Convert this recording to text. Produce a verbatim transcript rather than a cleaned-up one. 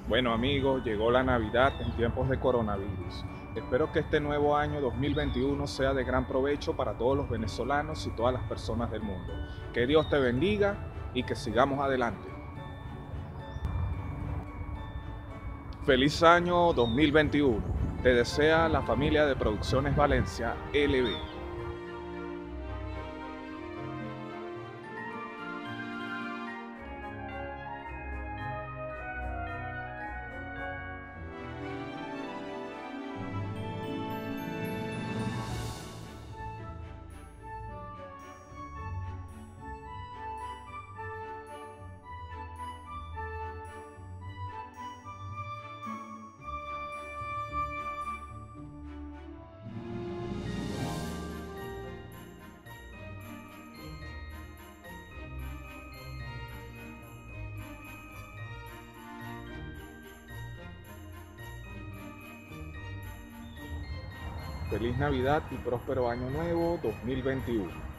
Bueno amigos, llegó la Navidad en tiempos de coronavirus. Espero que este nuevo año dos mil veintiuno sea de gran provecho para todos los venezolanos y todas las personas del mundo. Que Dios te bendiga y que sigamos adelante. Feliz año dos mil veintiuno. Te desea la familia de Producciones Valencia L B. Feliz Navidad y próspero año nuevo dos mil veintiuno.